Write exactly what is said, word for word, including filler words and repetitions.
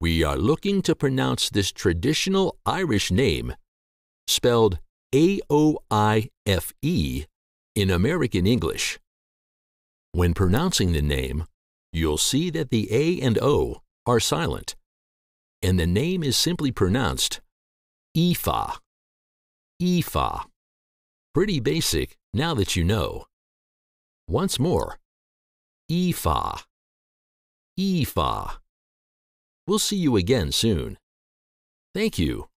We are looking to pronounce this traditional Irish name, spelled A O I F E, in American English. When pronouncing the name, you'll see that the A and O are silent, and the name is simply pronounced Aoife. Aoife. Pretty basic now that you know. Once more, Aoife. Aoife. We'll see you again soon. Thank you.